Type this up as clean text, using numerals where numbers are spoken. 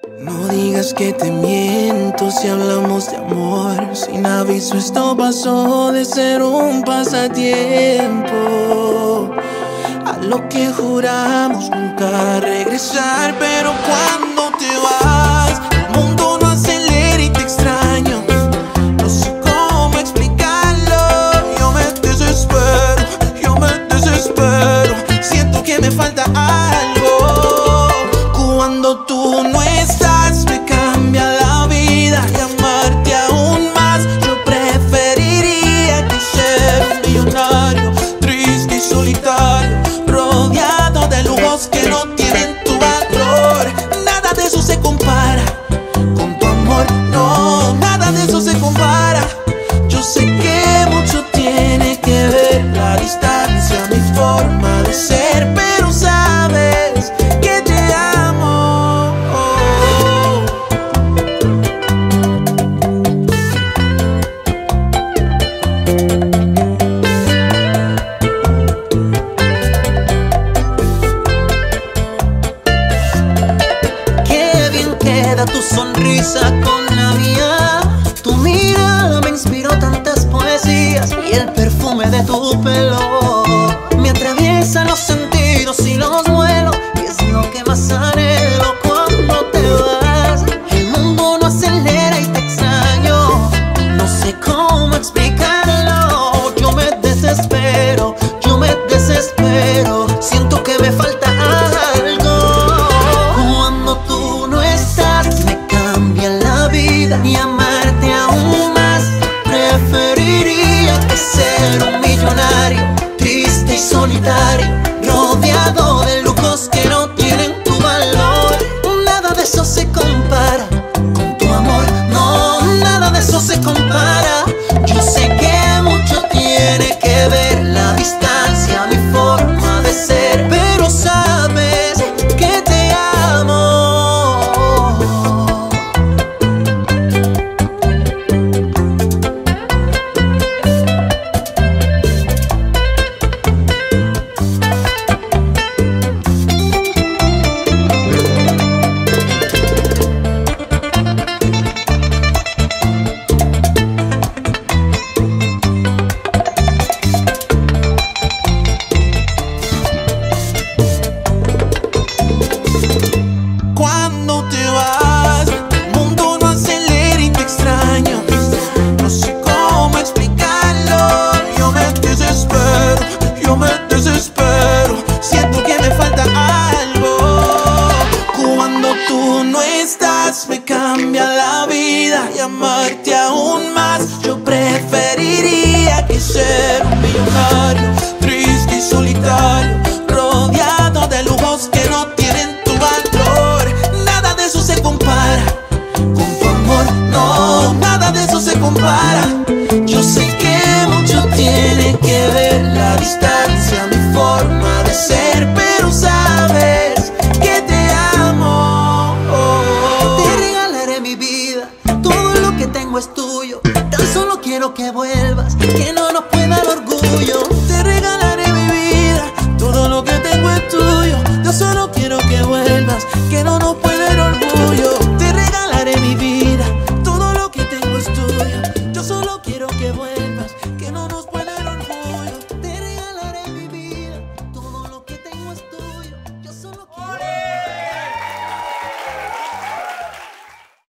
No digas que te miento si hablamos de amor. Sin aviso esto pasó de ser un pasatiempo a lo que juramos nunca regresar. Pero cuando te vas, el mundo no acelera y te extraño. No sé cómo explicarlo. Yo me desespero. Siento que me falta algo. Cuando tú no estás me cambia la vida y amarte aún más. Yo preferiría que ser un millonario, triste y solitario, rodeado de lujos que no tienen tu valor. Nada de eso se compara con tu amor, no, nada de eso se compara. Yo sé que mucho tiene que ver la distancia, mi forma de ser, pero sabes que te amo. Qué bien queda tu sonrisa con la mía. Tu mirada me inspiró tantas poesías y el perfume de tu pelo me atraviesa los sentidos y los vuelos, y es lo que más anhelo cuando te vas. El mundo no acelera y te extraño, no sé cómo explicarlo. Yo me desespero, siento que me falta algo. Cuando tú no estás me cambia la vida y amarte aún más. Preferiría que ser un millonario, triste y solitario, rodeado de lujos que no tienen tu valor. Nada de eso se compara con tu amor, no, nada de eso se compara. Yo sé que mucho tiene que ver la distancia, mi forma de ser, pero sabes que te amo. Cuando te vas, el mundo no acelera y te extraño. No sé cómo explicarlo. Yo me desespero. Siento que me falta algo. Cuando tú no estás me cambia la vida y amarte aún más. Yo preferiría que ser un millonario, triste y solitario, rodeado de lujos que no tienen tu valor. Nada de eso se compara con tu amor, no, nada de eso se compara. Yo sé que mucho tiene que ver la distancia, mi forma de ser, pero sabes que te amo. Te regalaré mi vida, todo lo que tengo es tuyo. Tan solo quiero que vuelvas, que no